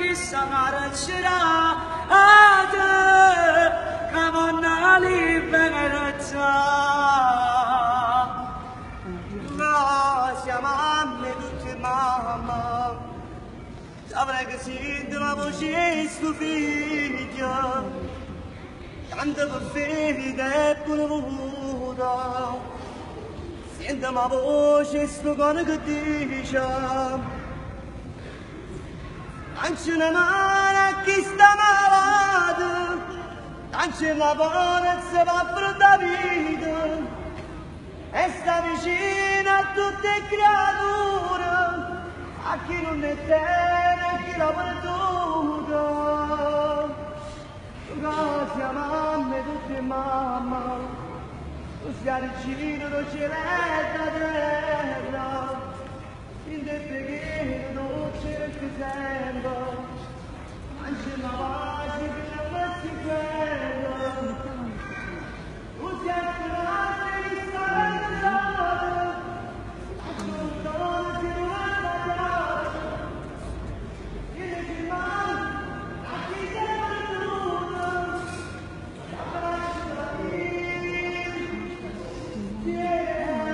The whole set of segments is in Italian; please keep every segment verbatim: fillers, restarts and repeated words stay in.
Samaracira Ada Kamanali Veneraza La Siamame tutte mamma Saprei che si la voce stupida Tanta per ferite e pure vuota Senta la voce stupida che dice Anche una mano che sta malata, anche la buona se va per la vita, e sta vicino a tutte le creature, a chi non è terra, a chi l'ha perduta. Tu sia mamma e tutte mamma, tu sia vicino, non c'è la terra. In te preghiere dolce ti sento, anche la pace che la passi quella. Tu sei il grande di stare anche un dono che non ha pagato. Vieni che mano, a chi sei perduto, abbraccio la vita, vieni.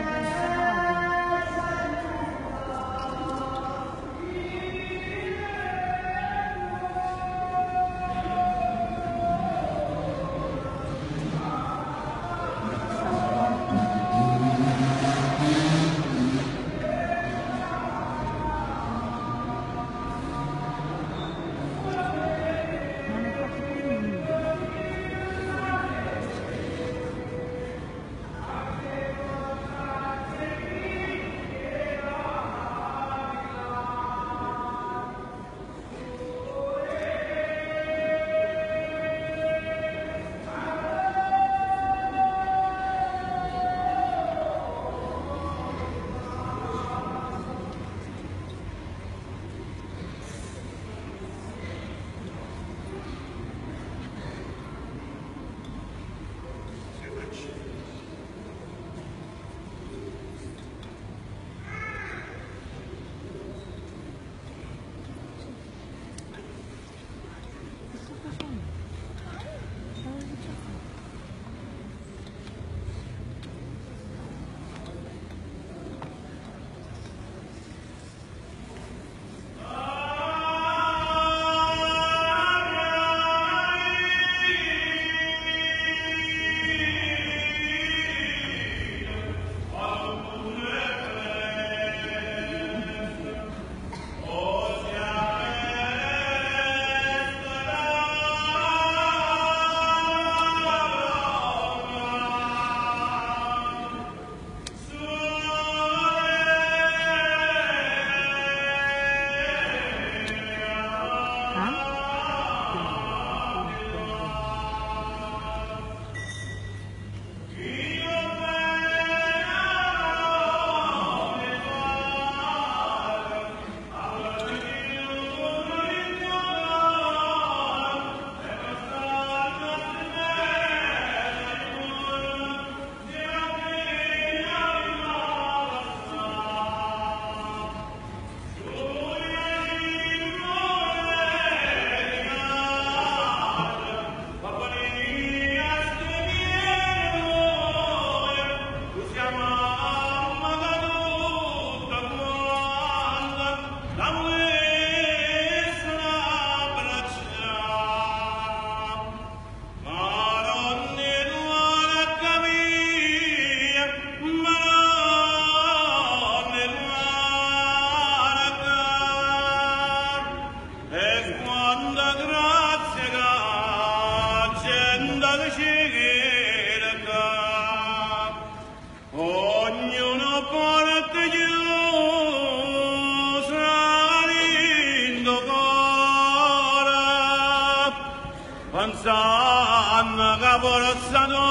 Panzana caporazzano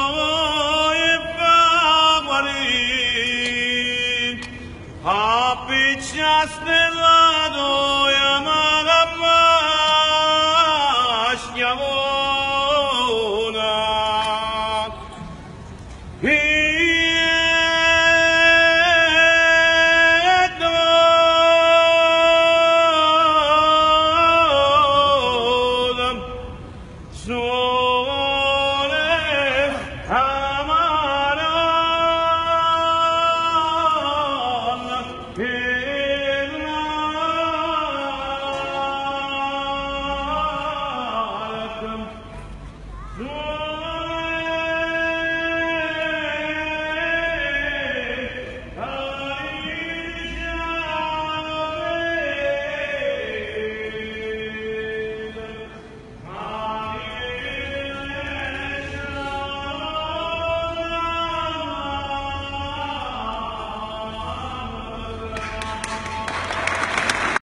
e fa guarire, a piccia stellato e amare.